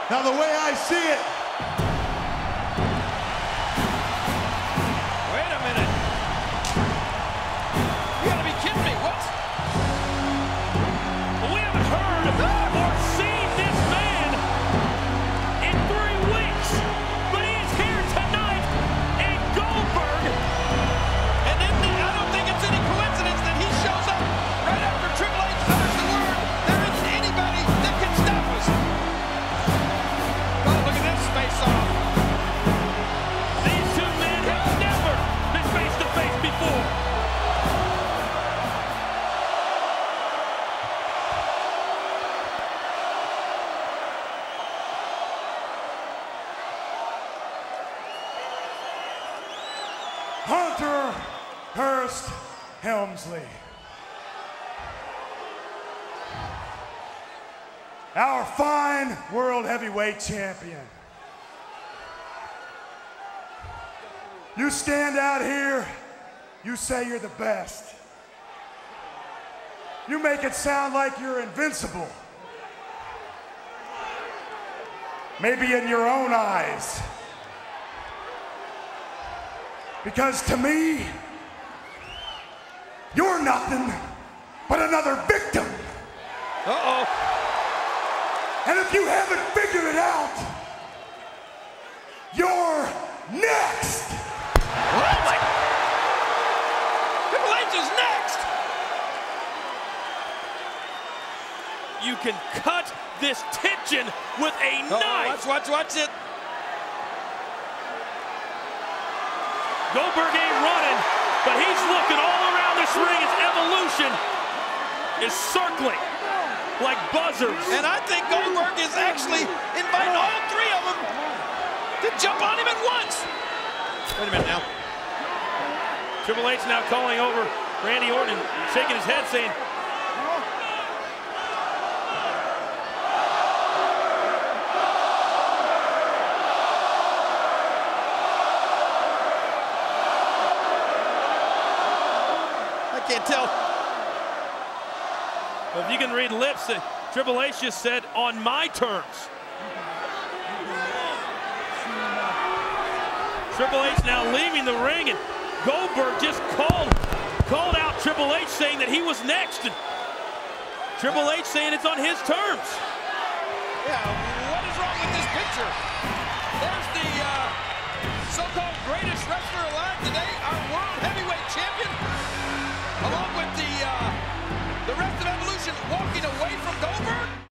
Now, the way I see it, wait a minute. You gotta be kidding me. What? We haven't heard or seen this man in 3 weeks. But he is here tonight in Goldberg. And then I don't think it's any coincidence that he shows up right after Triple H utters the word, there isn't anybody that can stop us. Oh, look at this face-off. These two men have never been face-to-face before. Hunter Hearst Helmsley, our fine world heavyweight champion. You stand out here, you say you're the best. You make it sound like you're invincible. Maybe in your own eyes. Because to me, you're nothing but another victim. Uh-oh. And if you haven't figured it out, you're next. Oh my! Triple H is next. You can cut this tension with a knife. Watch it. Goldberg ain't running, but he's looking all around this ring as Evolution is circling like buzzers. And I think Goldberg is actually inviting all 3 of them to jump on him at once. Wait a minute now. Triple H now calling over Randy Orton, shaking his head, saying, I can't tell. Well, if you can read lips, Triple H just said, on my terms. Triple H now leaving the ring, and Goldberg just called out Triple H, saying that he was next. And Triple H saying it's on his terms. Yeah, what is wrong with this picture? There's the so-called greatest wrestler alive today, our world heavyweight champion, along with the rest of Evolution walking away from Goldberg.